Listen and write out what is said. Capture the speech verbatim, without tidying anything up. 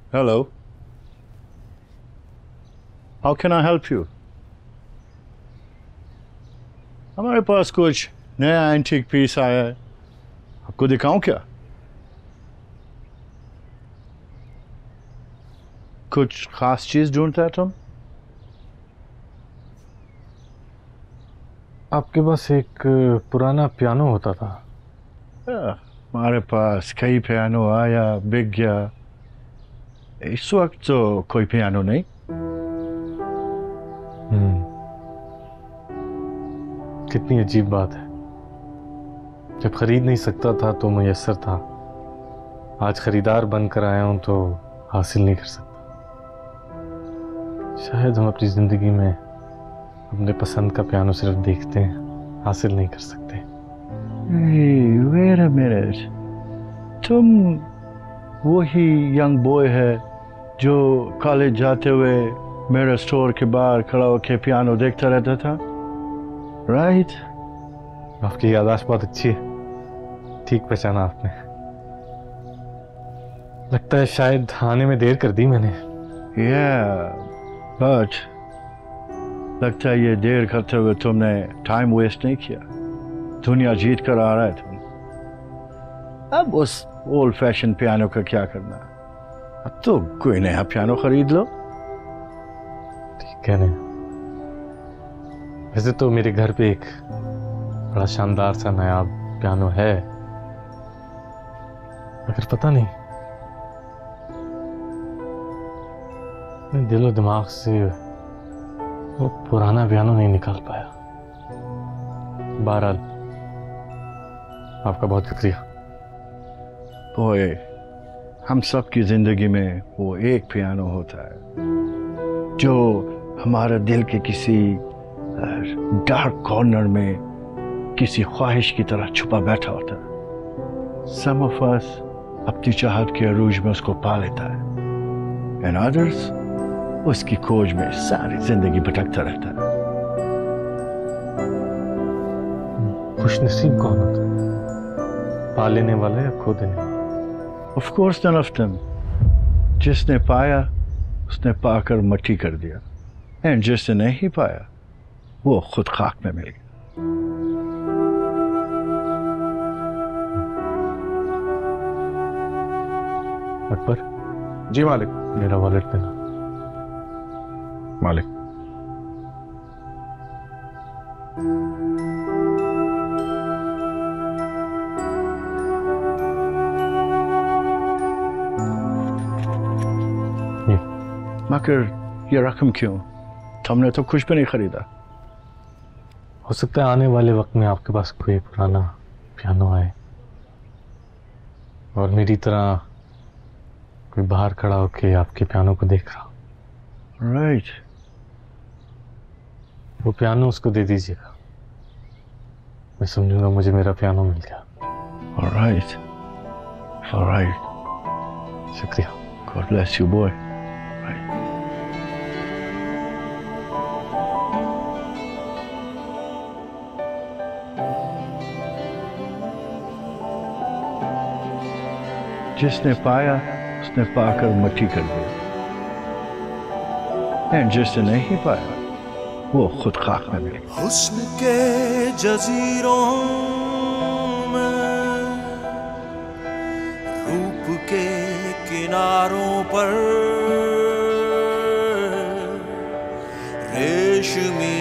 Hello. How can I help you? हमारे पास कुछ नया एंटीक पीस आया है, आपको दिखाऊं क्या? कुछ खास चीज ढूंढता है तुम? आपके पास एक पुराना पियानो होता था। हमारे पास कई पियानो आया बिक गया। इस वक्त तो कोई पियानो नहीं। हम्म कितनी अजीब बात है। जब खरीद नहीं सकता था तो मुयस्सर था, आज खरीदार बनकर आया हूं तो हासिल नहीं कर सकता। शायद हम अपनी जिंदगी में अपने पसंद का पियानो सिर्फ देखते हैं, हासिल नहीं कर सकते। Hey, wait a minute. तुम वही यंग बॉय है जो कॉलेज जाते हुए मेरे स्टोर के बाहर खड़ा होकर पियानो देखता रहता था, राइट? आपकी याददाश्त बहुत अच्छी है, ठीक पहचाना आपने। लगता है शायद आने में देर कर दी मैंने। Yeah, but लगता है ये देर करते हुए तुमने टाइम वेस्ट नहीं किया। दुनिया जीत कर आ रहा है तुम। अब उस ओल्ड फैशन पियानो का क्या करना? अब तो कोई नया पियानो खरीद लो। ठीक कह रहे हैं। वैसे तो मेरे घर पे एक बड़ा शानदार सा नया पियानो है, मगर पता नहीं मेरे दिलो दिमाग से वो पुराना पियानो नहीं निकाल पाया। बहरहाल आपका बहुत शुक्रिया। ओए, हम सब की जिंदगी में वो एक पियानो होता है जो हमारे दिल के किसी डार्क कॉर्नर में किसी ख्वाहिश की तरह छुपा बैठा होता है। सम ऑफ अस अपनी चाहत के अरूज में उसको पा लेता है, एंड अदर्स उसकी खोज में सारी जिंदगी भटकता रहता है। खुशनसीब कौन होता है, पा लेने वाला या खो देने वाला? Of course none of them. जिसने पाया उसने पाकर मट्टी कर दिया, एंड जिसने नहीं पाया वो खुद खाक में मिल गया। अकबर जी मालिक। मेरा वॉलेट देना। मालिक। मगर ये रकम क्यों? तुमने तो कुछ भी नहीं खरीदा। हो सकता है आने वाले वक्त में आपके पास कोई पुराना पियानो आए और मेरी तरह कोई बाहर खड़ा होके आपके पियानो को देख रहा हो। राइट। वो पियानो उसको दे दीजिएगा, मैं समझूंगा मुझे मेरा पियानो मिल गया। Alright, alright. शुक्रिया। God bless you boy. जिसने पाया उसने पाकर मट्टी कर दिया, एंड जिसने नहीं पाया वो खुद खाक में मिल गया। हुस्न के जजीरों में, रूप के किनारों पर, रेशमी